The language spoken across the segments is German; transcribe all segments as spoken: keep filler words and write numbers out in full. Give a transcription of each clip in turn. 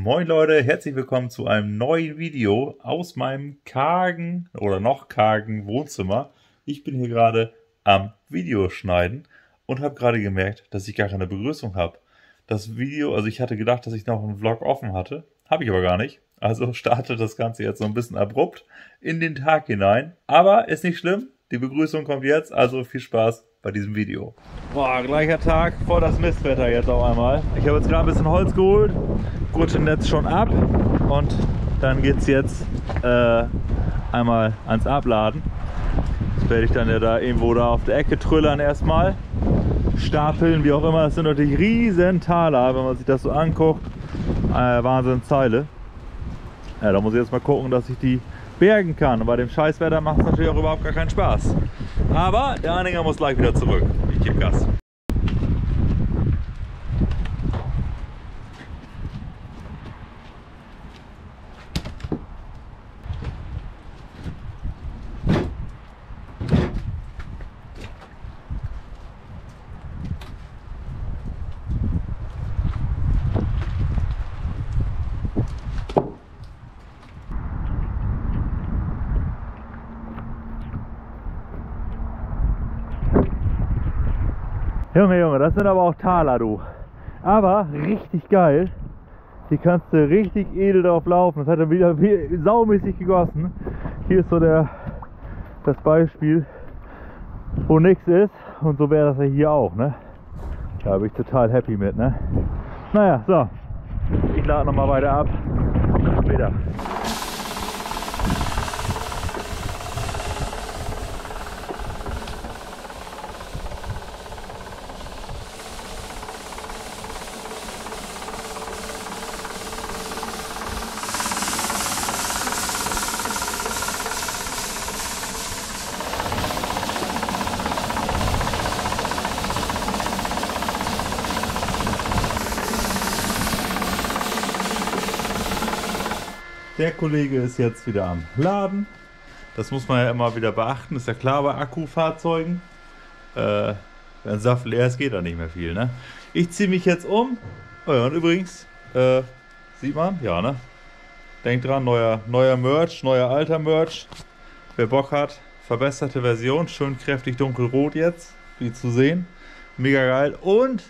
Moin Leute, herzlich willkommen zu einem neuen Video aus meinem kargen oder noch kargen Wohnzimmer. Ich bin hier gerade am Videoschneiden und habe gerade gemerkt, dass ich gar keine Begrüßung habe. Das Video, also ich hatte gedacht, dass ich noch einen Vlog offen hatte, habe ich aber gar nicht. Also startet das Ganze jetzt so ein bisschen abrupt in den Tag hinein. Aber ist nicht schlimm, die Begrüßung kommt jetzt, also viel Spaß bei diesem Video. Boah, gleicher Tag, voll das Mistwetter jetzt auf einmal. Ich habe jetzt gerade ein bisschen Holz geholt, Gurtennetz schon ab und dann geht es jetzt äh, einmal ans Abladen. Das werde ich dann ja da irgendwo da auf der Ecke trüllern erstmal. Stapeln, wie auch immer. Das sind natürlich riesen Taler, wenn man sich das so anguckt. Äh, Wahnsinn Zeile. Ja, da muss ich jetzt mal gucken, dass ich die bergen kann. Und bei dem Scheißwetter macht es natürlich auch überhaupt gar keinen Spaß. Aber der Anhänger muss gleich wieder zurück. Ich gebe Gas. Junge, Junge, das sind aber auch Taler, du. Aber richtig geil. Hier kannst du richtig edel drauf laufen. Das hat er wieder saumäßig gegossen. Hier ist so der, das Beispiel, wo nichts ist. Und so wäre das ja hier auch, ne? Da bin ich total happy mit, ne? Naja, so. Ich lade nochmal weiter ab. Bis später. Der Kollege ist jetzt wieder am Laden. Das muss man ja immer wieder beachten. Ist ja klar bei Akkufahrzeugen. Äh, wenn Saft leer ist, geht da nicht mehr viel, ne? Ich ziehe mich jetzt um. Oh ja, und übrigens, äh, sieht man? Ja, ne? Denkt dran, neuer, neuer Merch, neuer alter Merch. Wer Bock hat, verbesserte Version. Schön kräftig dunkelrot jetzt, wie zu sehen. Mega geil. Und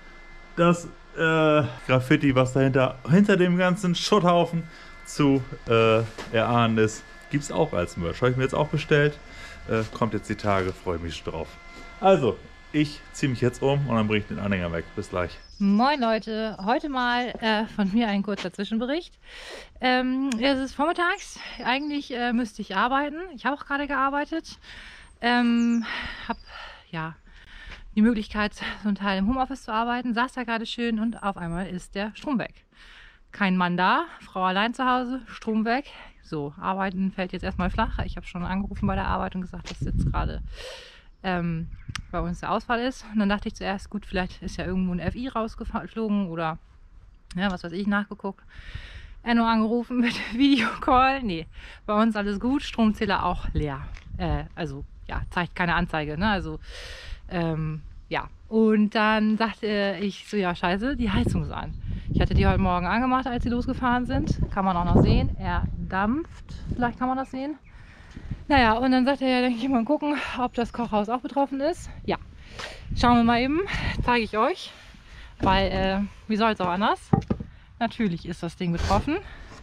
das äh, Graffiti, was dahinter, hinter dem ganzen Schutthaufen zu äh, erahnen ist, gibt es auch als Merch. Habe ich mir jetzt auch bestellt. Äh, kommt jetzt die Tage, freue mich drauf. Also, ich ziehe mich jetzt um und dann bringe ich den Anhänger weg. Bis gleich. Moin Leute, heute mal äh, von mir ein kurzer Zwischenbericht. Ähm, es ist vormittags, eigentlich äh, müsste ich arbeiten. Ich habe auch gerade gearbeitet. Ähm, habe ja die Möglichkeit, so einen Teil im Homeoffice zu arbeiten. Saß da gerade schön und auf einmal ist der Strom weg. Kein Mann da, Frau allein zu Hause, Strom weg. So, arbeiten fällt jetzt erstmal flach. Ich habe schon angerufen bei der Arbeit und gesagt, dass jetzt gerade ähm, bei uns der Ausfall ist. Und dann dachte ich zuerst, gut, vielleicht ist ja irgendwo ein F I rausgeflogen oder ja, was weiß ich, nachgeguckt. Enno angerufen mit Videocall. Nee, bei uns alles gut, Stromzähler auch leer. Äh, also, ja, zeigt keine Anzeige, ne? Also, ähm, ja. Und dann dachte ich so, ja, scheiße, die Heizung ist an. Ich hatte die heute Morgen angemacht, als sie losgefahren sind. Kann man auch noch sehen. Er dampft. Vielleicht kann man das sehen. Naja, und dann sagte er, ja, denke ich mal gucken, ob das Kochhaus auch betroffen ist. Ja, schauen wir mal eben. Zeige ich euch. Weil, äh, wie soll es auch anders? Natürlich ist das Ding betroffen.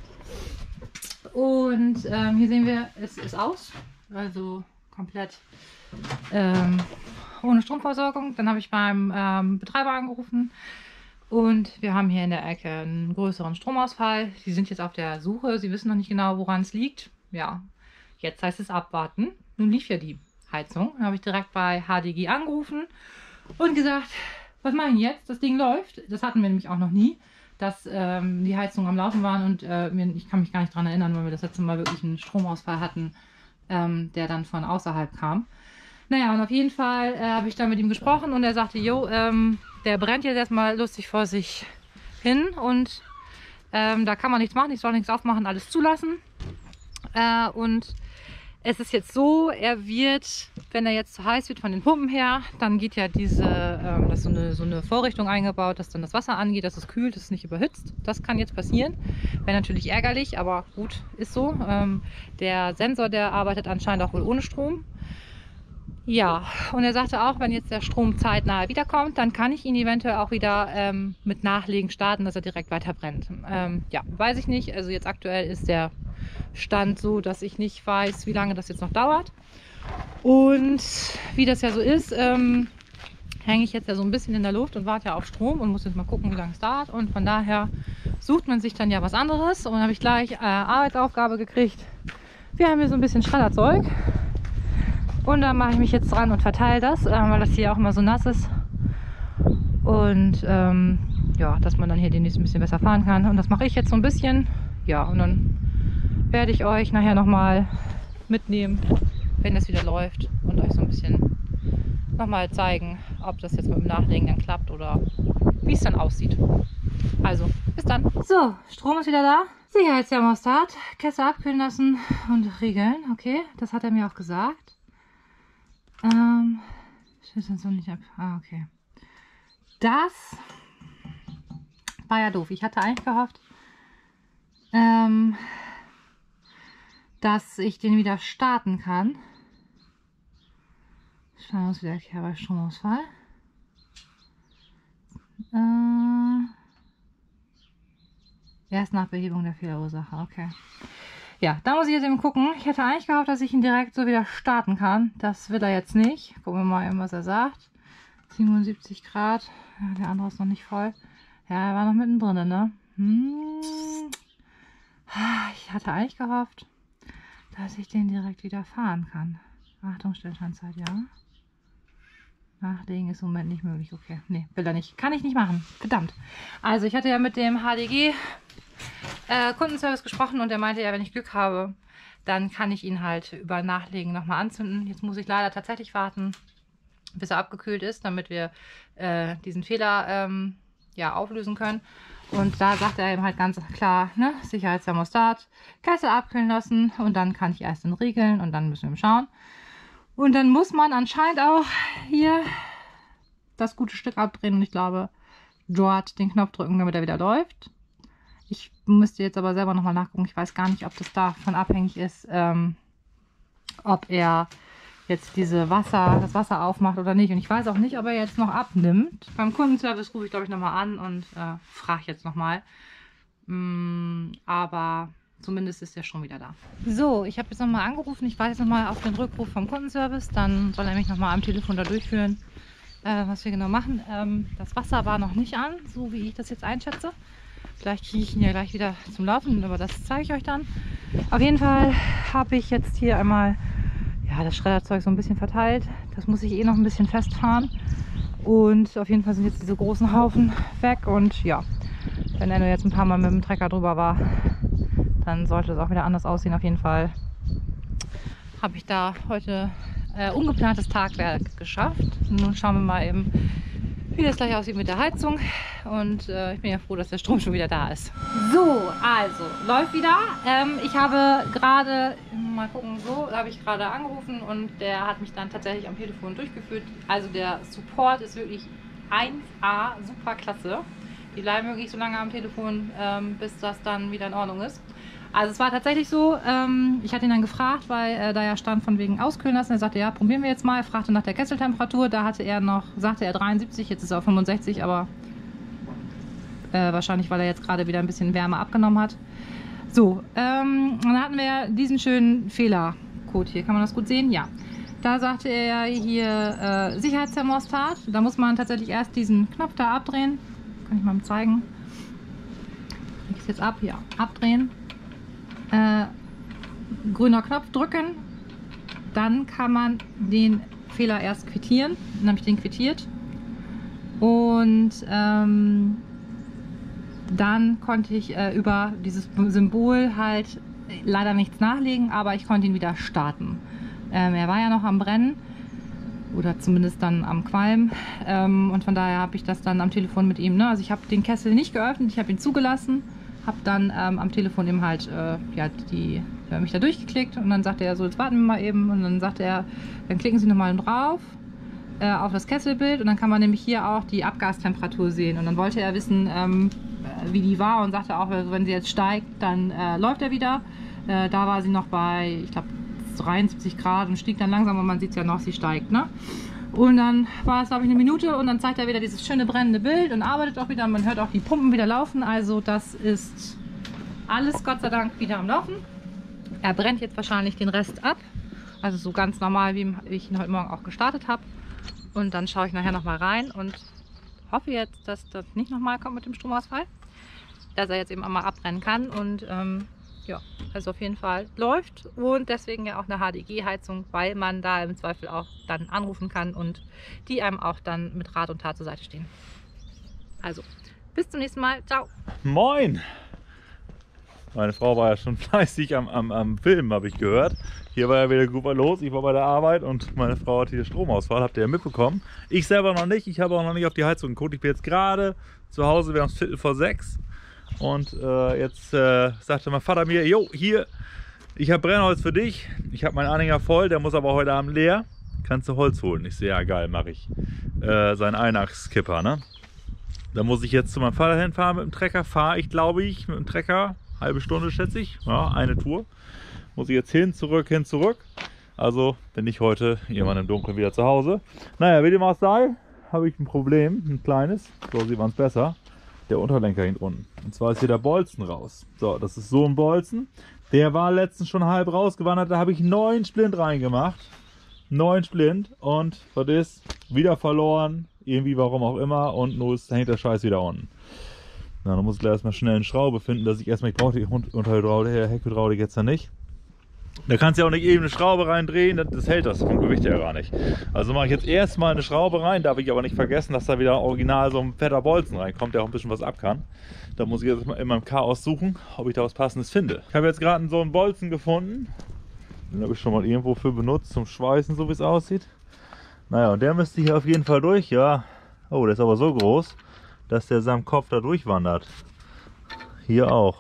Und ähm, hier sehen wir, es ist aus. Also komplett ähm, ohne Stromversorgung. Dann habe ich beim ähm, Betreiber angerufen. Und wir haben hier in der Ecke einen größeren Stromausfall. Die sind jetzt auf der Suche. Sie wissen noch nicht genau, woran es liegt. Ja, jetzt heißt es abwarten. Nun lief ja die Heizung. Dann habe ich direkt bei H D G angerufen und gesagt, was mache ich jetzt? Das Ding läuft. Das hatten wir nämlich auch noch nie, dass ähm, die Heizungen am Laufen waren. Und äh, ich kann mich gar nicht daran erinnern, weil wir das letzte Mal wirklich einen Stromausfall hatten, ähm, der dann von außerhalb kam. Naja, und auf jeden Fall äh, habe ich dann mit ihm gesprochen und er sagte, jo, ähm, der brennt jetzt erstmal lustig vor sich hin und ähm, da kann man nichts machen, ich soll nichts aufmachen, alles zulassen. Äh, und es ist jetzt so, er wird, wenn er jetzt zu heiß wird von den Pumpen her, dann geht ja diese, ähm, das ist so eine, so eine Vorrichtung eingebaut, dass dann das Wasser angeht, dass es kühlt, dass es nicht überhitzt. Das kann jetzt passieren. Wäre natürlich ärgerlich, aber gut, ist so. Ähm, der Sensor, der arbeitet anscheinend auch wohl ohne Strom. Ja, und er sagte auch, wenn jetzt der Strom zeitnah wiederkommt, dann kann ich ihn eventuell auch wieder ähm, mit Nachlegen starten, dass er direkt weiter brennt. Ähm, ja, weiß ich nicht. Also jetzt aktuell ist der Stand so, dass ich nicht weiß, wie lange das jetzt noch dauert. Und wie das ja so ist, ähm, hänge ich jetzt ja so ein bisschen in der Luft und warte ja auf Strom und muss jetzt mal gucken, wie lange es dauert. Und von daher sucht man sich dann ja was anderes. Und dann habe ich gleich äh, Arbeitsaufgabe gekriegt. Wir haben hier so ein bisschen Schredderzeug. Und da mache ich mich jetzt dran und verteile das, äh, weil das hier auch immer so nass ist. Und ähm, ja, dass man dann hier demnächst ein bisschen besser fahren kann. Und das mache ich jetzt so ein bisschen. Ja, und dann werde ich euch nachher nochmal mitnehmen, wenn das wieder läuft und euch so ein bisschen nochmal zeigen, ob das jetzt mit dem Nachlegen dann klappt oder wie es dann aussieht. Also, bis dann. So, Strom ist wieder da. Sicherheitsthermostat, Kessel abkühlen lassen und riegeln. Okay, das hat er mir auch gesagt. Ähm, steht dann so nicht ab. Ah, okay. Das war ja doof. Ich hatte eigentlich gehofft, ähm, dass ich den wieder starten kann. Spannungswiederkehr bei Stromausfall. Äh, erst nach Behebung der Fehlerursache. Okay. Ja, da muss ich jetzt eben gucken. Ich hätte eigentlich gehofft, dass ich ihn direkt so wieder starten kann. Das will er jetzt nicht. Gucken wir mal eben, was er sagt. siebenundsiebzig Grad. Ja, der andere ist noch nicht voll. Ja, er war noch mittendrin, ne? Hm. Ich hatte eigentlich gehofft, dass ich den direkt wieder fahren kann. Achtung, Stillstandszeit, ja. Nachlegen ist im Moment nicht möglich. Okay, nee, will er nicht. Kann ich nicht machen. Verdammt. Also ich hatte ja mit dem H D G äh, Kundenservice gesprochen und der meinte ja, wenn ich Glück habe, dann kann ich ihn halt über Nachlegen nochmal anzünden. Jetzt muss ich leider tatsächlich warten, bis er abgekühlt ist, damit wir äh, diesen Fehler ähm, ja, auflösen können. Und da sagt er eben halt ganz klar, ne, Sicherheitsthermostat, Kessel abkühlen lassen und dann kann ich erst den regeln und dann müssen wir schauen. Und dann muss man anscheinend auch hier das gute Stück abdrehen und ich glaube, dort den Knopf drücken, damit er wieder läuft. Ich müsste jetzt aber selber nochmal nachgucken. Ich weiß gar nicht, ob das davon abhängig ist, ähm, ob er jetzt diese Wasser, das Wasser aufmacht oder nicht. Und ich weiß auch nicht, ob er jetzt noch abnimmt. Beim Kundenservice rufe ich, glaube ich, nochmal an und äh, frage jetzt nochmal. Mm, aber zumindest ist der schon wieder da. So, ich habe jetzt nochmal angerufen. Ich warte jetzt nochmal auf den Rückruf vom Kundenservice. Dann soll er mich nochmal am Telefon da durchführen, äh, was wir genau machen. Ähm, das Wasser war noch nicht an, so wie ich das jetzt einschätze. Vielleicht kriege ich ihn ja gleich wieder zum Laufen, aber das zeige ich euch dann. Auf jeden Fall habe ich jetzt hier einmal ja, das Schredderzeug so ein bisschen verteilt. Das muss ich eh noch ein bisschen festfahren. Und auf jeden Fall sind jetzt diese großen Haufen weg. Und ja, wenn er nur jetzt ein paar Mal mit dem Trecker drüber war, dann sollte es auch wieder anders aussehen. Auf jeden Fall habe ich da heute äh, ungeplantes Tagwerk geschafft. Nun schauen wir mal eben, wie das gleich aussieht mit der Heizung. Und äh, ich bin ja froh, dass der Strom schon wieder da ist. So, also, läuft wieder. Ähm, ich habe gerade, mal gucken, so, da habe ich gerade angerufen und der hat mich dann tatsächlich am Telefon durchgeführt. Also der Support ist wirklich eins A, super klasse. Die bleiben wirklich so lange am Telefon, ähm, bis das dann wieder in Ordnung ist. Also es war tatsächlich so, ähm, ich hatte ihn dann gefragt, weil äh, da ja stand von wegen auskühlen lassen. Er sagte, ja, probieren wir jetzt mal. Er fragte nach der Kesseltemperatur. Da hatte er noch, sagte er dreiundsiebzig, jetzt ist er auf fünfundsechzig, aber äh, wahrscheinlich, weil er jetzt gerade wieder ein bisschen Wärme abgenommen hat. So, ähm, dann hatten wir diesen schönen Fehlercode hier. Kann man das gut sehen? Ja. Da sagte er hier äh, Sicherheitsthermostat. Da muss man tatsächlich erst diesen Knopf da abdrehen. Kann ich mal zeigen. Kriege ich es jetzt ab? Ja, abdrehen. Äh, grüner Knopf drücken, dann kann man den Fehler erst quittieren. Dann habe ich den quittiert und ähm, dann konnte ich äh, über dieses Symbol halt leider nichts nachlegen, aber ich konnte ihn wieder starten. Ähm, er war ja noch am Brennen oder zumindest dann am Qualm ähm, und von daher habe ich das dann am Telefon mit ihm, ne? Also ich habe den Kessel nicht geöffnet, ich habe ihn zugelassen. Habe dann ähm, am Telefon eben halt äh, ja, die äh, mich da durchgeklickt und dann sagte er so, jetzt warten wir mal eben und dann sagte er, dann klicken Sie nochmal drauf äh, auf das Kesselbild und dann kann man nämlich hier auch die Abgastemperatur sehen und dann wollte er wissen, ähm, wie die war und sagte auch, wenn sie jetzt steigt, dann äh, läuft er wieder. Äh, da war sie noch bei, ich glaube, dreiundsiebzig Grad und stieg dann langsam und man sieht es ja noch, sie steigt, ne? Und dann war es, glaube ich, eine Minute und dann zeigt er wieder dieses schöne brennende Bild und arbeitet auch wieder. Man hört auch die Pumpen wieder laufen. Also das ist alles Gott sei Dank wieder am Laufen. Er brennt jetzt wahrscheinlich den Rest ab. Also so ganz normal, wie ich ihn heute Morgen auch gestartet habe. Und dann schaue ich nachher nochmal rein und hoffe jetzt, dass das nicht nochmal kommt mit dem Stromausfall. Dass er jetzt eben einmal abbrennen kann. Und ähm, ja, also auf jeden Fall läuft und deswegen ja auch eine H D G-Heizung, weil man da im Zweifel auch dann anrufen kann und die einem auch dann mit Rat und Tat zur Seite stehen. Also, bis zum nächsten Mal. Ciao. Moin! Meine Frau war ja schon fleißig am, am, am Filmen, habe ich gehört. Hier war ja wieder gut was los. Ich war bei der Arbeit und meine Frau hat hier Stromausfall. Habt ihr ja mitbekommen. Ich selber noch nicht. Ich habe auch noch nicht auf die Heizung geguckt. Ich bin jetzt gerade zu Hause. Wir haben es Viertel vor sechs. Und äh, jetzt äh, sagte mein Vater mir, jo, hier, ich habe Brennholz für dich. Ich habe meinen Anhänger voll, der muss aber heute Abend leer. Kannst du Holz holen? Ich sehe, ja geil, mache ich. Äh, sein Einachskipper, ne? Da muss ich jetzt zu meinem Vater hinfahren mit dem Trecker. Fahre ich, glaube ich, mit dem Trecker. Halbe Stunde, schätze ich. Ja, eine Tour. Muss ich jetzt hin, zurück, hin, zurück. Also bin ich heute irgendwann im Dunkeln wieder zu Hause. Naja, wie dem auch sei, habe ich ein Problem, ein kleines. So sieht man es besser. Der Unterlenker hinten unten. Und zwar ist hier der Bolzen raus. So, das ist so ein Bolzen. Der war letztens schon halb rausgewandert. Da habe ich neun Splint reingemacht. Neun Splint. Und was ist? Wieder verloren. Irgendwie, warum auch immer. Und nur ist, hängt der Scheiß wieder unten. Na, dann muss ich gleich erstmal schnell eine Schraube finden, dass ich erstmal, ich brauche die Unterhydraulik, Heckhydraulik jetzt ja nicht. Da kannst du ja auch nicht eben eine Schraube reindrehen, das, das hält das vom Gewicht ja gar nicht. Also mache ich jetzt erstmal eine Schraube rein, darf ich aber nicht vergessen, dass da wieder original so ein fetter Bolzen reinkommt, der auch ein bisschen was ab kann. Da muss ich jetzt mal in meinem Chaos suchen, ob ich da was Passendes finde. Ich habe jetzt gerade so einen Bolzen gefunden. Den habe ich schon mal irgendwo für benutzt, zum Schweißen, so wie es aussieht. Naja, und der müsste hier auf jeden Fall durch, ja. Oh, der ist aber so groß, dass der samt Kopf da durchwandert. Hier auch.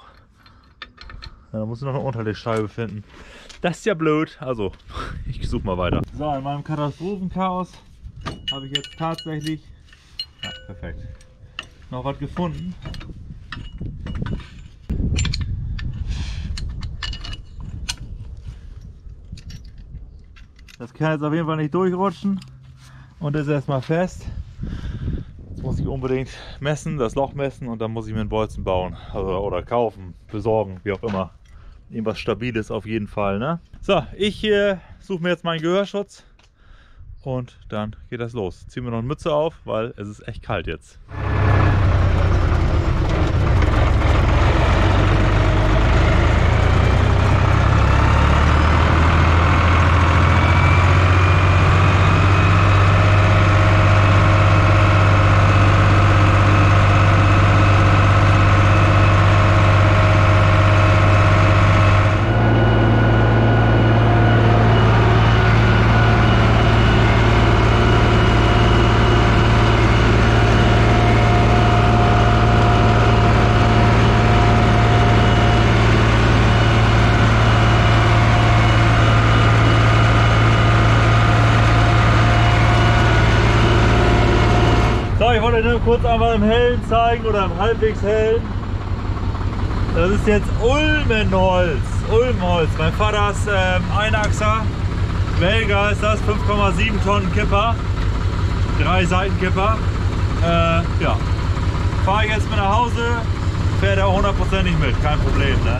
Ja, da muss ich noch eine Unterlegscheibe finden. Das ist ja blöd. Also, ich suche mal weiter. So, in meinem Katastrophenchaos habe ich jetzt tatsächlich, ja, perfekt, noch was gefunden. Das kann jetzt auf jeden Fall nicht durchrutschen und ist erstmal fest. Jetzt muss ich unbedingt messen, das Loch messen und dann muss ich mir einen Bolzen bauen. Also, oder kaufen, besorgen, wie auch immer. Irgendwas Stabiles auf jeden Fall, ne? So, ich äh, suche mir jetzt meinen Gehörschutz und dann geht das los. Ziehen wir noch eine Mütze auf, weil es ist echt kalt jetzt. Ich wollte nur kurz einmal im Hellen zeigen oder im halbwegs Hellen. Das ist jetzt Ulmenholz. Ulmenholz. Mein Vaters ähm, Einachser. Belger ist das. fünf Komma sieben Tonnen Kipper. Drei Seitenkipper. Äh, ja. Fahre ich jetzt mit nach Hause. Fährt er hundertprozentig mit. Kein Problem, ne?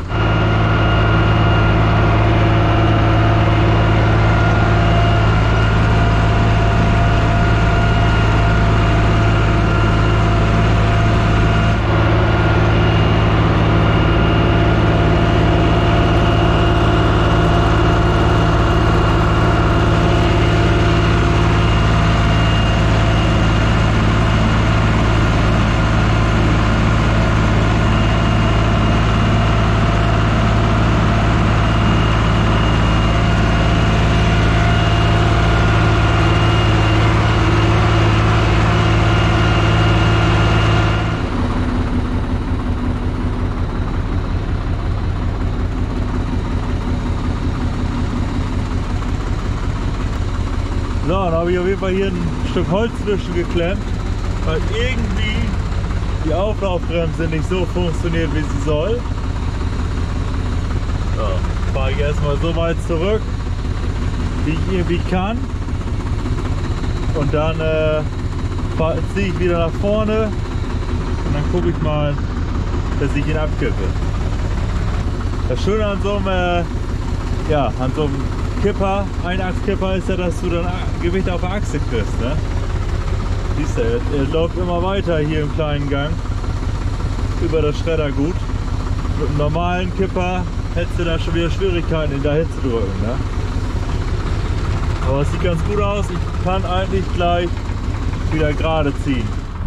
So, dann habe ich auf jeden Fall hier ein Stück Holz zwischengeklemmt, weil irgendwie die Auflaufbremse nicht so funktioniert, wie sie soll. So, fahre ich erstmal so weit zurück, wie ich irgendwie kann. Und dann äh, ziehe ich wieder nach vorne und dann gucke ich mal, dass ich ihn abkippe. Das Schöne an so einem, äh, ja, an so einem Kipper, Einachskipper ist ja, dass du dann Gewicht auf der Achse kriegst. Ne? Siehst du, er, er läuft immer weiter hier im kleinen Gang über das Schreddergut. Mit einem normalen Kipper hättest du da schon wieder Schwierigkeiten, ihn da hinzudrücken. Ne? Aber es sieht ganz gut aus. Ich kann eigentlich gleich wieder gerade ziehen.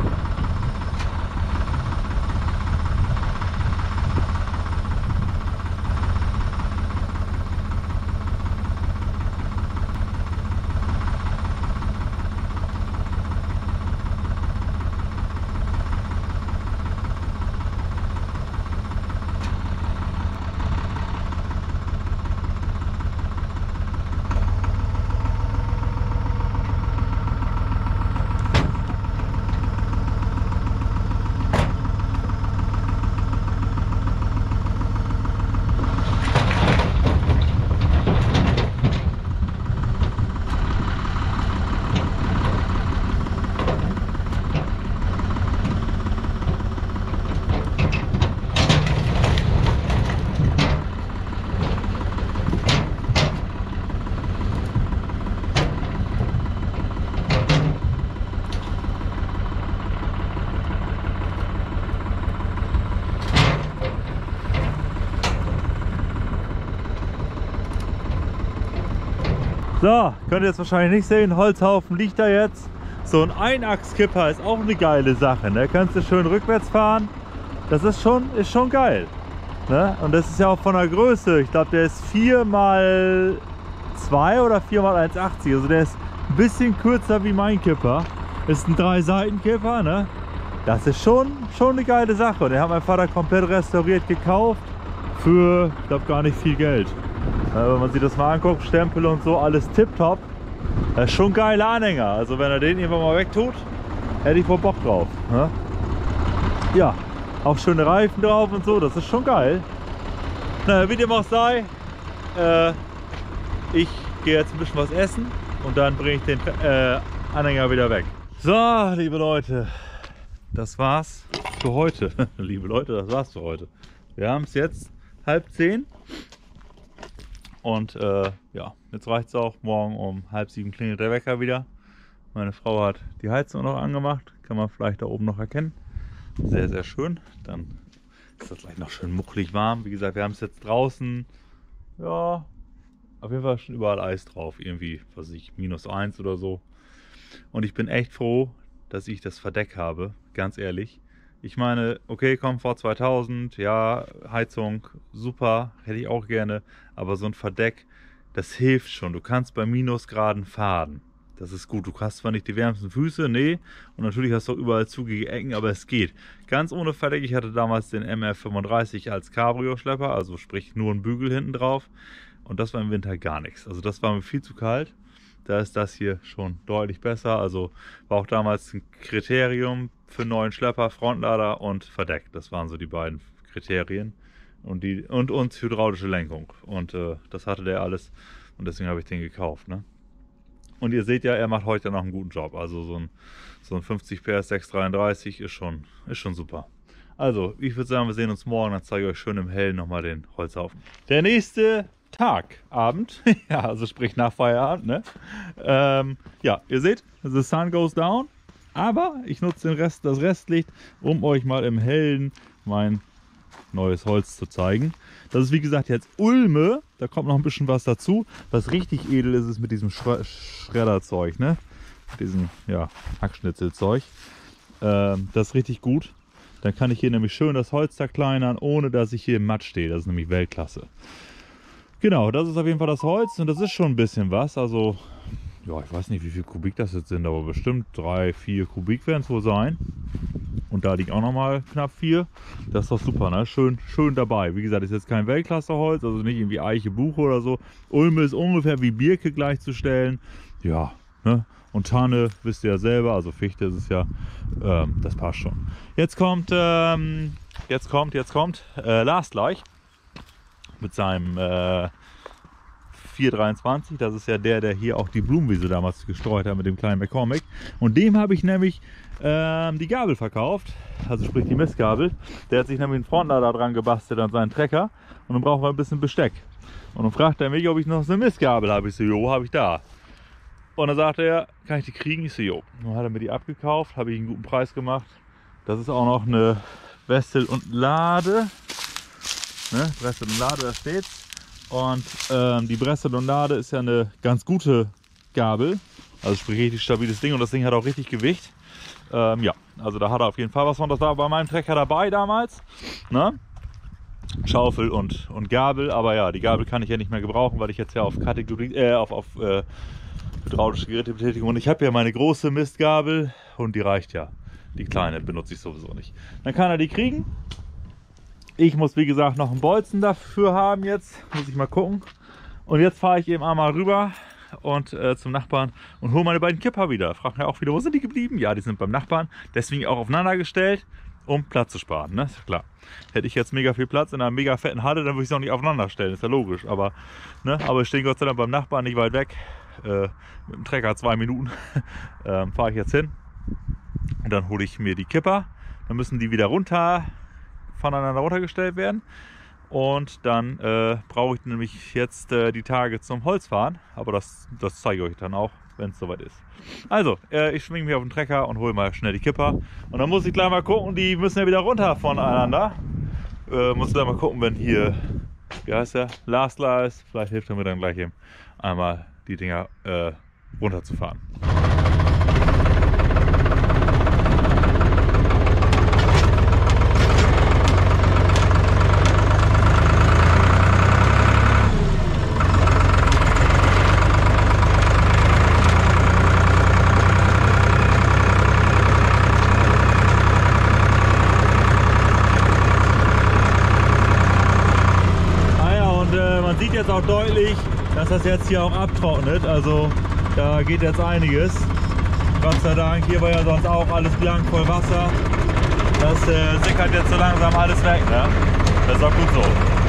So, könnt ihr jetzt wahrscheinlich nicht sehen, Holzhaufen liegt da jetzt. So ein Einachskipper ist auch eine geile Sache, ne? Kannst du schön rückwärts fahren. Das ist schon, ist schon geil. Ne? Und das ist ja auch von der Größe. Ich glaube, der ist vier mal zwei oder vier mal eins Komma achtzig. Also der ist ein bisschen kürzer wie mein Kipper. Ist ein Drei-Seiten-Kipper, ne? Das ist schon, schon eine geile Sache. Und den hat mein Vater komplett restauriert gekauft. Für, ich glaube, gar nicht viel Geld. Ja, wenn man sich das mal anguckt, Stempel und so, alles tipptopp. Das ist schon ein geiler Anhänger. Also wenn er den irgendwann mal wegtut, hätte ich wohl Bock drauf. Ne? Ja, auch schöne Reifen drauf und so, das ist schon geil. Na, wie dem auch sei, äh, ich gehe jetzt ein bisschen was essen und dann bringe ich den äh, Anhänger wieder weg. So, liebe Leute, das war's für heute. Liebe Leute, das war's für heute. Wir haben es jetzt halb zehn. Und äh, ja, jetzt reicht es auch. Morgen um halb sieben klingelt der Wecker wieder. Meine Frau hat die Heizung noch angemacht. Kann man vielleicht da oben noch erkennen. Sehr, sehr schön. Dann ist das gleich noch schön mucklig warm. Wie gesagt, wir haben es jetzt draußen. Ja, auf jeden Fall schon überall Eis drauf. Irgendwie, was weiß ich, minus eins oder so. Und ich bin echt froh, dass ich das Verdeck habe. Ganz ehrlich. Ich meine, okay, Komfort zweitausend, ja, Heizung, super, hätte ich auch gerne. Aber so ein Verdeck, das hilft schon. Du kannst bei Minusgraden fahren. Das ist gut. Du hast zwar nicht die wärmsten Füße, nee. Und natürlich hast du auch überall zugige Ecken, aber es geht. Ganz ohne Verdeck. Ich hatte damals den M R fünfunddreißig als Cabrio-Schlepper, also sprich nur ein Bügel hinten drauf. Und das war im Winter gar nichts. Also das war mir viel zu kalt. Da ist das hier schon deutlich besser. Also war auch damals ein Kriterium für einen neuen Schlepper, Frontlader und Verdeck. Das waren so die beiden Kriterien. Und, die, und, und hydraulische Lenkung. Und äh, das hatte der alles. Und deswegen habe ich den gekauft. Ne? Und ihr seht ja, er macht heute noch einen guten Job. Also so ein, so ein fünfzig P S sechshundertdreiunddreißig ist schon, ist schon super. Also, ich würde sagen, wir sehen uns morgen. Dann zeige ich euch schön im Hellen nochmal den Holzhaufen. Der nächste Tag, Abend, ja, also sprich nach Feierabend, ne? Ähm, ja, ihr seht, the sun goes down, aber ich nutze den Rest, das Restlicht, um euch mal im Hellen mein neues Holz zu zeigen. Das ist wie gesagt jetzt Ulme, da kommt noch ein bisschen was dazu. Was richtig edel ist, ist mit diesem Schre Schredderzeug, ne? Mit diesem, ja, Hackschnitzelzeug. Ähm, das ist richtig gut. Dann kann ich hier nämlich schön das Holz zerkleinern, ohne dass ich hier im Matt stehe. Das ist nämlich Weltklasse. Genau, das ist auf jeden Fall das Holz und das ist schon ein bisschen was. Also, ja, ich weiß nicht, wie viel Kubik das jetzt sind, aber bestimmt drei, vier Kubik werden es wohl sein. Und da liegt auch nochmal knapp vier. Das ist doch super, ne? Schön, schön dabei. Wie gesagt, ist jetzt kein Weltklasse-Holz, also nicht irgendwie Eiche, Buche oder so. Ulme ist ungefähr wie Birke gleichzustellen. Ja, Ne? Und Tanne, wisst ihr ja selber, also Fichte ist es ja, ähm, das passt schon. Jetzt kommt, ähm, jetzt kommt, jetzt kommt äh, Lars gleich mit seinem äh, vier dreiundzwanzig. Das ist ja der, der hier auch die Blumenwiese damals gestreut hat mit dem kleinen McCormick. Und dem habe ich nämlich ähm, die Gabel verkauft, also sprich die Mistgabel. Der hat sich nämlich einen Frontlader dran gebastelt an seinen Trecker und dann brauchen wir ein bisschen Besteck. Und dann fragt er mich, ob ich noch so eine Mistgabel habe. Ich so, jo, habe ich da. Und dann sagte er, kann ich die kriegen? Ich so, jo. Dann hat er mir die abgekauft, habe ich einen guten Preis gemacht. Das ist auch noch eine Wessel und Lade. Ne? Brestel und Lade, da steht's. Und ähm, die Brestel und Lade ist ja eine ganz gute Gabel. Also sprich richtig stabiles Ding und das Ding hat auch richtig Gewicht. Ähm, ja, also da hat er auf jeden Fall was von. Das war bei meinem Trecker dabei damals. Ne? Schaufel und, und Gabel. Aber ja, die Gabel kann ich ja nicht mehr gebrauchen, weil ich jetzt ja auf Kategorie, äh, auf, auf äh, hydraulische Gerätebetätigung. Und ich habe ja meine große Mistgabel und die reicht ja. Die kleine benutze ich sowieso nicht. Dann kann er die kriegen. Ich muss wie gesagt noch einen Bolzen dafür haben jetzt. Muss ich mal gucken. Und jetzt fahre ich eben einmal rüber und äh, zum Nachbarn und hole meine beiden Kipper wieder. Fragen ja auch wieder, wo sind die geblieben? Ja, die sind beim Nachbarn. Deswegen auch aufeinander gestellt, um Platz zu sparen. Ne? Ist ja klar. Hätte ich jetzt mega viel Platz in einer mega fetten Halle, dann würde ich es auch nicht aufeinander stellen. Ist ja logisch. Aber, ne? Aber ich stehe Gott sei Dank beim Nachbarn nicht weit weg. Äh, mit dem Trecker zwei Minuten ähm, fahre ich jetzt hin und dann hole ich mir die Kipper. Dann müssen die wieder runter voneinander runtergestellt werden und dann äh, brauche ich nämlich jetzt äh, die Tage zum Holzfahren, aber das, das zeige ich euch dann auch, wenn es soweit ist. Also, äh, ich schwinge mich auf den Trecker und hole mal schnell die Kipper und dann muss ich gleich mal gucken, die müssen ja wieder runter voneinander. Äh, muss gleich mal gucken, wenn hier, wie heißt der, Lars da ist, vielleicht hilft er mir dann gleich eben einmal die Dinger äh, runterzufahren. Jetzt auch deutlich, dass das jetzt hier auch abtrocknet, also da geht jetzt einiges. Gott sei Dank, hier war ja sonst auch alles blank voll Wasser. Das äh, sickert jetzt so langsam alles weg, ne? Das ist auch gut so.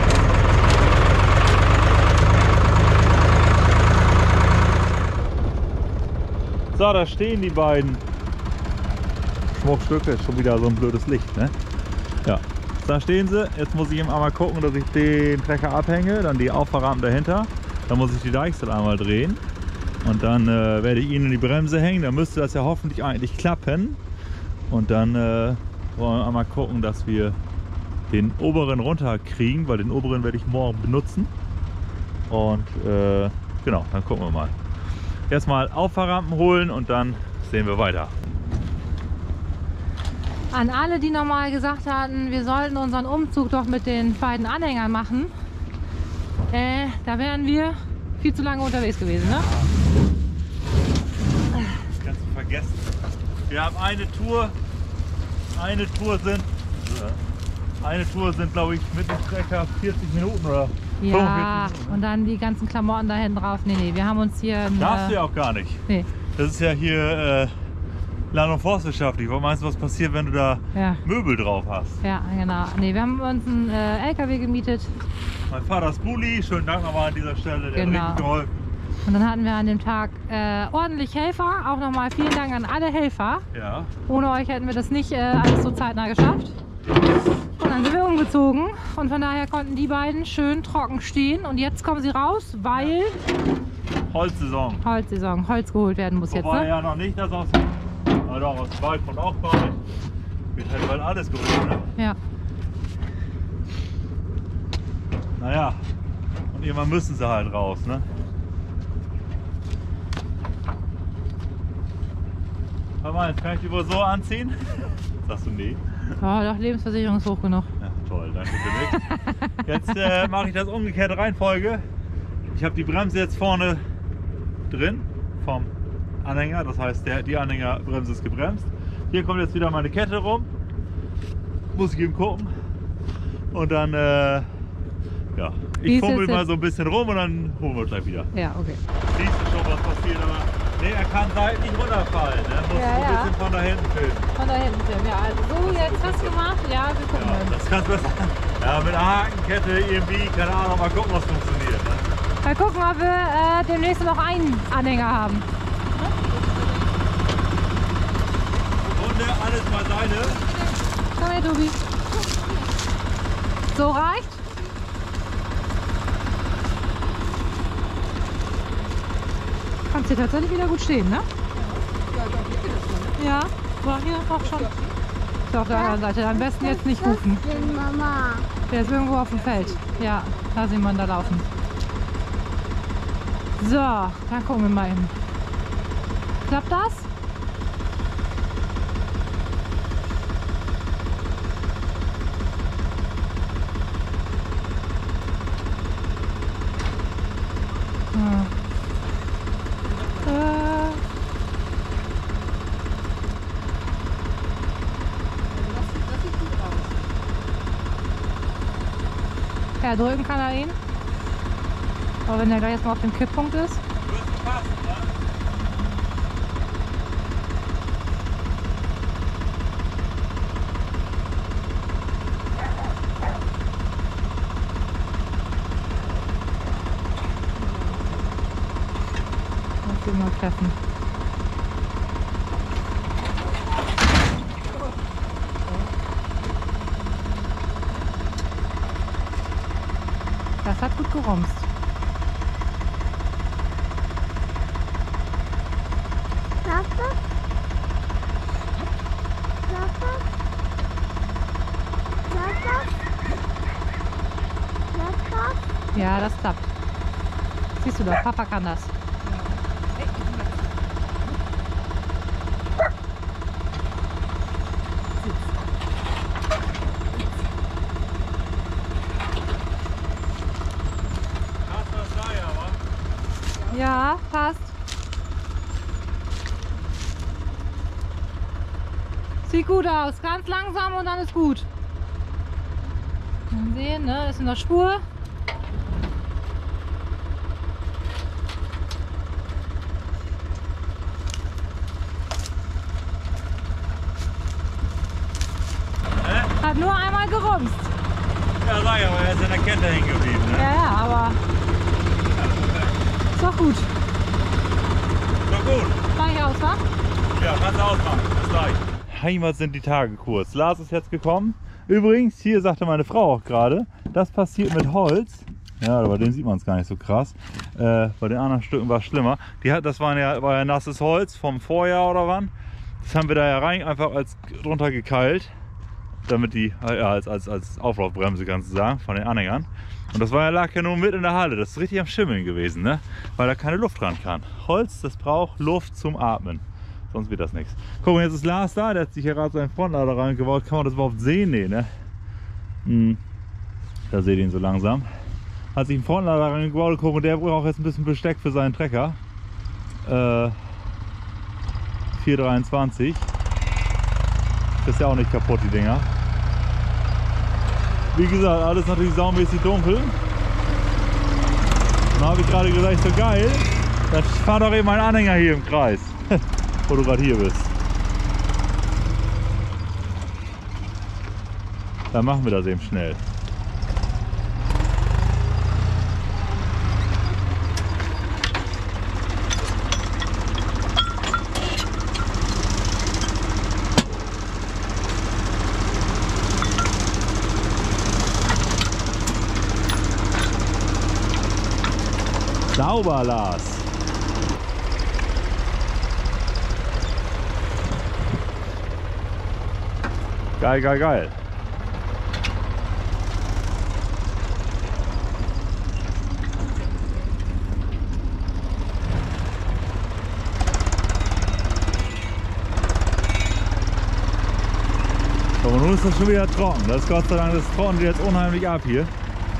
So, da stehen die beiden Schmuckstücke, ist schon wieder so ein blödes Licht, ne? Ja. Da stehen sie. Jetzt muss ich eben einmal gucken, dass ich den Trecker abhänge, dann die Auffahrrampen dahinter. Dann muss ich die Deichsel einmal drehen und dann äh, werde ich ihn in die Bremse hängen. Dann müsste das ja hoffentlich eigentlich klappen. Und dann äh, wollen wir einmal gucken, dass wir den oberen runterkriegen, weil den oberen werde ich morgen benutzen. Und äh, genau, dann gucken wir mal. Erstmal Auffahrrampen holen und dann sehen wir weiter. An alle, die nochmal gesagt hatten, wir sollten unseren Umzug doch mit den beiden Anhängern machen, äh, da wären wir viel zu lange unterwegs gewesen, ne? Das kannst du vergessen. Wir haben eine Tour, eine Tour sind, eine Tour sind glaube ich mit dem Trecker vierzig Minuten oder ja, fünfundvierzig Minuten. Und dann die ganzen Klamotten da hinten drauf. Nee, nee, wir haben uns hier... Ein, Darfst du ja auch gar nicht. Nee. Das ist ja hier äh, Land- und Forstwirtschaftlich. Was meinst du, was passiert, wenn du da ja. Möbel drauf hast? Ja, genau. Nee, wir haben uns einen äh, L K W gemietet. Mein Vater ist Bulli, schönen Dank nochmal an dieser Stelle, der genau. hat richtig geholfen. Und dann hatten wir an dem Tag äh, ordentlich Helfer. Auch nochmal vielen Dank an alle Helfer. Ja. Ohne euch hätten wir das nicht äh, alles so zeitnah geschafft. Und dann sind wir umgezogen und von daher konnten die beiden schön trocken stehen. Und jetzt kommen sie raus, weil Holzsaison. Holzsaison, Holz geholt werden muss. Wobei jetzt. Ne? ja noch nicht, dass aus dem, also auch aus dem Wald kommt auch bald. Wird halt bald alles geholt, ne? Ja. Naja, und irgendwann müssen sie halt raus, ne? Hör mal, jetzt kann ich die wohl so anziehen? Sagst du nee? Oh, doch, Lebensversicherung ist hoch genug. Ja, toll, danke für nichts. Jetzt äh, mache ich das umgekehrte Reihenfolge. Ich habe die Bremse jetzt vorne drin vom Anhänger, das heißt der, die Anhängerbremse ist gebremst. Hier kommt jetzt wieder meine Kette rum. Muss ich eben gucken. Und dann, äh, ja, ich fummel mal so ein bisschen rum und dann holen wir gleich wieder. Ja, okay. Siehst du schon, was passiert, aber nee, kann seitlich runterfallen. Ne? Musst Ja, du ein ja. bisschen von da hinten filmen. Von da hinten filmen. Ja, also so jetzt festgemacht. Ja, wir gucken Ja, mal. das kannst du besser. Ja, mit Hakenkette irgendwie, keine Ahnung, mal gucken, was funktioniert. Ne? Mal gucken, ob wir äh, demnächst noch einen Anhänger haben. Runde, alles beiseite. Komm her, Tobi. So reicht? Kannst hier tatsächlich wieder gut stehen, ne? Ja, war hier auch schon. Ist auf der anderen Seite. Am besten jetzt nicht rufen. Mama. Der ist irgendwo auf dem Feld. Ja, da sieht man da laufen. So, dann gucken wir mal hin. Klappt das? Hm. Äh. Ja, drücken kann er ihn. Aber wenn er gleich erstmal auf dem Kipppunkt ist. Wirst du passen, ne? Lass ihn mal treffen. Das hat gut gerumst. Klappt das? Klappt das? Klappt das? Klappt das? Ja, das klappt. Siehst du doch, Papa kann das. Hast du das da, ja, wa? Ja, passt. Sieht gut aus. Ganz langsam und dann ist gut. Mal sehen, ne? Ist in der Spur. Hä? Hat nur einmal gerumst. Ja, sag ich, aber er ist in der Kette hängen geblieben, ne? Ja, ja, aber ist doch gut. Doch gut. Mach ich aus, wa? Ja, kannst du ausmachen. Bis gleich. Heimat sind die Tage kurz. Lars ist jetzt gekommen. Übrigens, hier sagte meine Frau auch gerade, das passiert mit Holz. Ja, bei dem sieht man es gar nicht so krass. Äh, bei den anderen Stücken war es schlimmer. Die hat, das war ja, war ja nasses Holz vom Vorjahr oder wann. Das haben wir da ja rein einfach als drunter gekeilt. Damit die, ja, als, als, als Auflaufbremse kannst du sagen, von den Anhängern. Und das war ja, lag ja nur mit in der Halle. Das ist richtig am Schimmeln gewesen, ne? Weil da keine Luft ran kann. Holz, das braucht Luft zum Atmen. Sonst wird das nichts. Guck mal, jetzt ist Lars da, der hat sich ja gerade seinen Frontlader reingebaut. Kann man das überhaupt sehen? Nee, ne? Hm. Da seht ihr ihn so langsam. Hat sich einen Frontlader reingebaut. Guck, und der braucht jetzt ein bisschen Besteck für seinen Trecker. Äh, vier dreiundzwanzig. Ist ja auch nicht kaputt, die Dinger. Wie gesagt, alles natürlich saumäßig dunkel. Dann habe ich gerade gesagt, so geil. Dann fahr doch eben einen Anhänger hier im Kreis. Wo du gerade hier bist. Dann machen wir das eben schnell. Sauber, Lars. Geil, geil, geil. So, und nun ist das schon wieder trocken. Das ist Gott sei Dank, das trocknet jetzt unheimlich ab hier.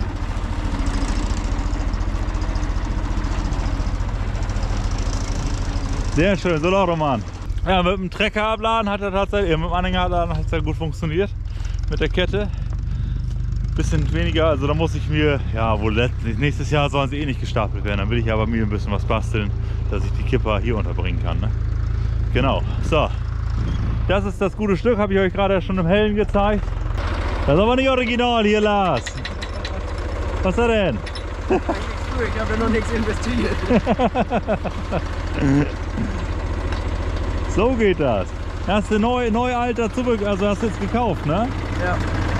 Sehr schön, so Leute, Mann. Ja, mit dem Trecker abladen hat er tatsächlich, mit dem Anhänger abladen hat es ja gut funktioniert. Mit der Kette. Bisschen weniger, also da muss ich mir, ja wohl letztlich, nächstes Jahr sollen sie eh nicht gestapelt werden, dann will ich aber mir ein bisschen was basteln, dass ich die Kipper hier unterbringen kann. Ne? Genau, so. Das ist das gute Stück, habe ich euch gerade schon im Hellen gezeigt. Das ist aber nicht original hier, Lars. Was ist das denn? Ich habe ja noch nichts investiert. So geht das. Hast du neu, neu alter zurück, also hast du jetzt gekauft, ne? Ja.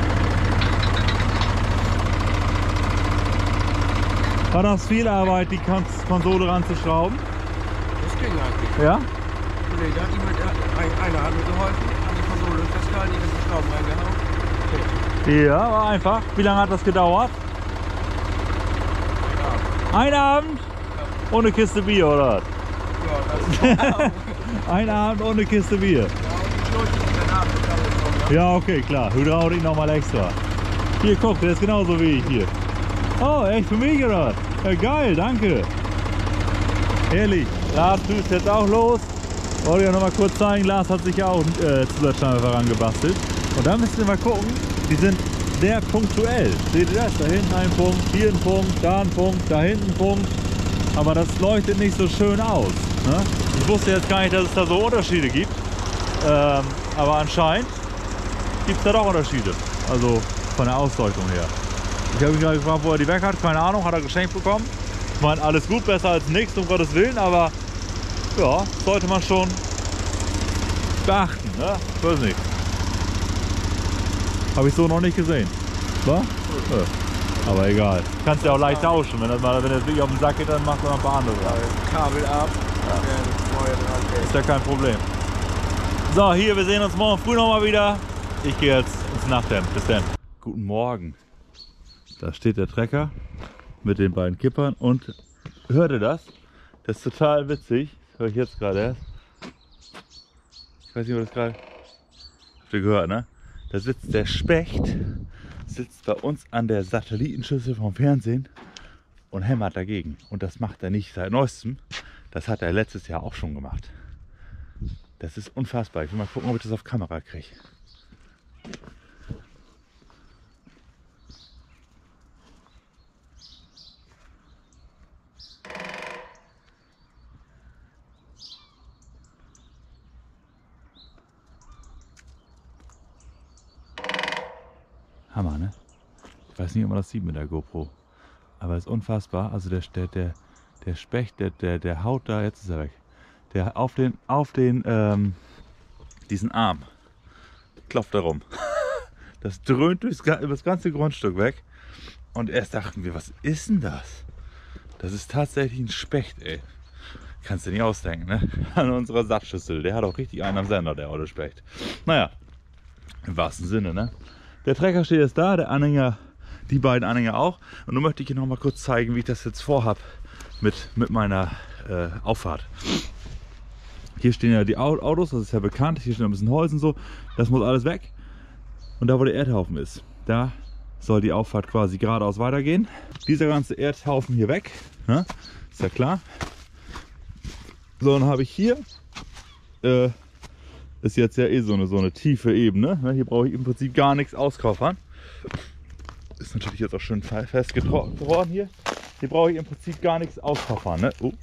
War das viel Arbeit, die Konsole ranzuschrauben? Das ging eigentlich. Ja? Nee, da hat jemand, ein- einer hat mir geholfen, hat die Konsole festgehalten, ich habe die Schrauben reingehauen. Okay. Ja, war einfach. Wie lange hat das gedauert? Ja. Ein Abend? Ohne Kiste Bier, oder? Ja, das ist auch. Ein Abend ohne Kiste Bier. Ja, und die Schulter ist danach gekommen. Ja, okay, klar. Hydraulik nochmal extra. Hier, guck, der ist genauso wie ich hier. Oh, echt für mich, oder? Ja, geil, danke. Ehrlich, Lars düst jetzt auch los. Wollte ich auch noch mal kurz zeigen, Lars hat sich ja auch äh, Zusatzscheinwerfer herangebastelt. Und da müsst ihr mal gucken, die sind sehr punktuell. Seht ihr das? Da hinten ein Punkt, hier ein Punkt, da ein Punkt, da hinten ein Punkt. Aber das leuchtet nicht so schön aus. Ne? Ich wusste jetzt gar nicht, dass es da so Unterschiede gibt. Ähm, aber anscheinend gibt es da doch Unterschiede. Also von der Ausleuchtung her. Ich habe ihn gerade gefragt, wo er die weg hat. Keine Ahnung, hat er geschenkt bekommen. Ich meine, alles gut, besser als nichts, um Gottes Willen. Aber ja, sollte man schon beachten. Ne? Ich weiß nicht. Habe ich so noch nicht gesehen. Was? Ja. Aber egal. Kannst ja auch leicht tauschen. Wenn das mal, wenn das wirklich auf den Sack geht, dann macht man ein paar andere. Kabel ab. Ja. Neue dran. Ist ja kein Problem. So, hier, wir sehen uns morgen früh noch mal wieder. Ich gehe jetzt ins Nachthemd. Bis dann. Guten Morgen. Da steht der Trecker mit den beiden Kippern und hört ihr das? Das ist total witzig. Das höre ich jetzt gerade erst. Ich weiß nicht, ob das gerade... Habt ihr gehört, ne? Da sitzt der Specht, sitzt bei uns an der Satellitenschüssel vom Fernsehen und hämmert dagegen. Und das macht er nicht seit neuestem. Das hat er letztes Jahr auch schon gemacht. Das ist unfassbar. Ich will mal gucken, ob ich das auf Kamera kriege. Hammer, ne? Ich weiß nicht, ob man das sieht mit der GoPro. Aber es ist unfassbar. Also der, der, der, der Specht, der, der, der haut da, jetzt ist er weg. Der auf den, auf den, ähm, diesen Arm klopft er rum. Das dröhnt durchs, über das ganze Grundstück weg. Und erst dachten wir, was ist denn das? Das ist tatsächlich ein Specht, ey. Kannst du nicht ausdenken, ne? An unserer Sattschüssel. Der hat auch richtig einen am Sender, der alte Specht. Naja, im wahrsten Sinne, ne? Der Trecker steht jetzt da, der Anhänger, die beiden Anhänger auch. Und nun möchte ich Ihnen noch mal kurz zeigen, wie ich das jetzt vorhab mit, mit meiner äh, Auffahrt. Hier stehen ja die Autos, das ist ja bekannt. Hier stehen ein bisschen Holz und so. Das muss alles weg. Und da, wo der Erdhaufen ist, da soll die Auffahrt quasi geradeaus weitergehen. Dieser ganze Erdhaufen hier weg, ne? Ist ja klar. So, dann habe ich hier, äh, ist jetzt ja eh so eine, so eine tiefe Ebene. Hier brauche ich im Prinzip gar nichts auskoffern. Ist natürlich jetzt auch schön fest geworden hier. Hier brauche ich im Prinzip gar nichts auskoffern. Ne? Oh.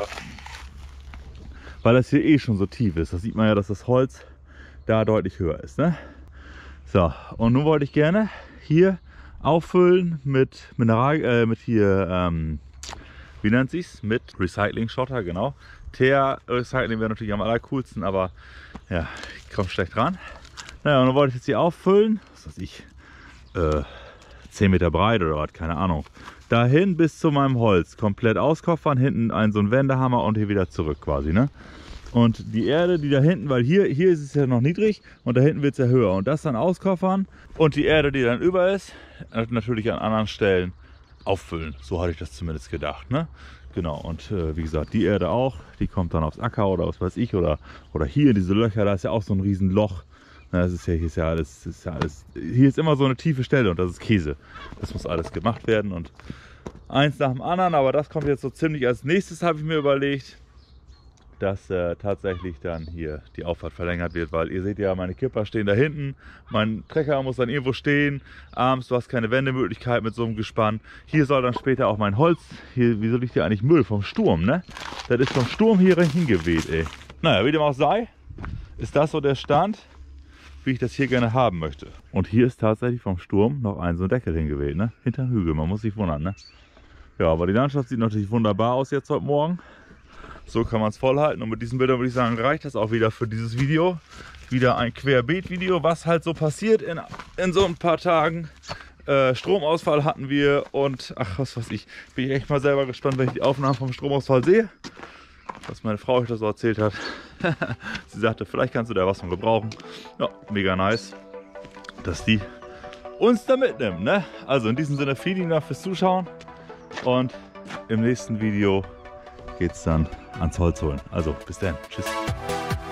Weil das hier eh schon so tief ist. Da sieht man ja, dass das Holz da deutlich höher ist. Ne? So, und nun wollte ich gerne hier auffüllen mit Mineral, äh, mit hier, ähm, wie nennt sich's? Mit Recycling-Schotter, genau. Teer-Recycling wäre natürlich am allercoolsten, aber ja, ich komme schlecht ran. Naja, und dann wollte ich jetzt hier auffüllen, was weiß ich, äh, zehn Meter breit oder was, keine Ahnung. Dahin bis zu meinem Holz, komplett auskoffern, hinten ein so ein Wendehammer und hier wieder zurück quasi, ne? Und die Erde, die da hinten, weil hier, hier ist es ja noch niedrig und da hinten wird es ja höher. Und das dann auskoffern und die Erde, die dann über ist, natürlich an anderen Stellen auffüllen. So hatte ich das zumindest gedacht, ne? Genau, und äh, wie gesagt, die Erde auch, die kommt dann aufs Acker oder was weiß ich, oder, oder hier diese Löcher, da ist ja auch so ein riesen Loch. Na, das ist ja, hier ist ja alles, ist ja alles, hier ist immer so eine tiefe Stelle und das ist Käse. Das muss alles gemacht werden und eins nach dem anderen, aber das kommt jetzt so ziemlich als nächstes, habe ich mir überlegt. dass äh, tatsächlich dann hier die Auffahrt verlängert wird, weil ihr seht ja, meine Kipper stehen da hinten, mein Trecker muss dann irgendwo stehen, abends, du hast keine Wendemöglichkeit mit so einem Gespann. Hier soll dann später auch mein Holz, hier, wieso liegt hier eigentlich Müll? Vom Sturm, ne? Das ist vom Sturm hier hingeweht, ey. Naja, wie dem auch sei, ist das so der Stand, wie ich das hier gerne haben möchte. Und hier ist tatsächlich vom Sturm noch ein so ein Deckel hingeweht, ne? Hinterm Hügel, man muss sich wundern, ne? Ja, aber die Landschaft sieht natürlich wunderbar aus jetzt heute Morgen. So kann man es voll halten und mit diesen Bildern würde ich sagen, reicht das auch wieder für dieses Video. Wieder ein Querbeet-Video, was halt so passiert in, in so ein paar Tagen. Äh, Stromausfall hatten wir und ach, was weiß ich, bin ich echt mal selber gespannt, wenn ich die Aufnahmen vom Stromausfall sehe. Was meine Frau euch das so erzählt hat. Sie sagte, vielleicht kannst du da was von gebrauchen. Ja, mega nice, dass die uns da mitnimmt, ne? Also in diesem Sinne, vielen Dank fürs Zuschauen und im nächsten Video geht es dann ans Holz holen. Also bis dann. Tschüss.